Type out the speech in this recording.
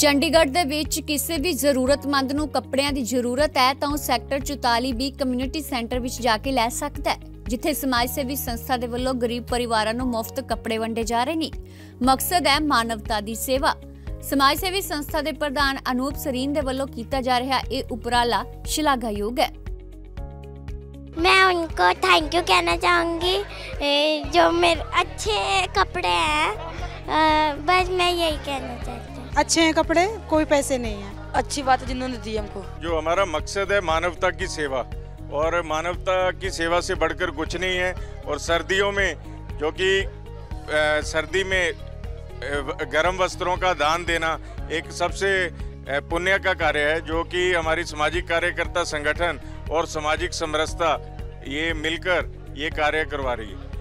ਚੰਡੀਗੜ੍ਹ ਦੇ ਵਿੱਚ ਕਿਸੇ ਵੀ ਜ਼ਰੂਰਤਮੰਦ ਨੂੰ ਕੱਪੜਿਆਂ ਦੀ ਜ਼ਰੂਰਤ ਹੈ ਤਾਂ ਉਹ ਸੈਕਟਰ 44B ਕਮਿਊਨਿਟੀ ਸੈਂਟਰ ਵਿੱਚ ਜਾ ਕੇ ਲੈ ਸਕਦਾ ਹੈ, ਜਿੱਥੇ ਸਮਾਜ ਸੇਵੀ ਸੰਸਥਾ ਦੇ ਵੱਲੋਂ ਗਰੀਬ ਪਰਿਵਾਰਾਂ ਨੂੰ ਮੁਫਤ ਕੱਪੜੇ ਵੰਡੇ ਜਾ ਰਹੇ ਨੇ। ਮਕਸਦ ਹੈ ਮਾਨਵਤਾ ਦੀ ਸੇਵਾ। समाज सेवी संस्था के प्रधान अनूप सरीन के वल्लों किया जा रहा ये उपराला श्लाघायोग है। मैं उनको थैंक यू कहना चाहूँगी जो मेरे अच्छे कपड़े हैं, बस मैं यही कहना चाहती हूँ। अच्छे हैं कपड़े, कोई पैसे नहीं है। अच्छी बात है जिन्होंने दी हमको। जो हमारा मकसद है मानवता की सेवा, और मानवता की सेवा से बढ़कर कुछ नहीं है। और सर्दियों में जो कि सर्दी में गर्म वस्त्रों का दान देना एक सबसे पुण्य का कार्य है, जो कि हमारी सामाजिक कार्यकर्ता संगठन और सामाजिक समरसता ये मिलकर ये कार्य करवा रही है।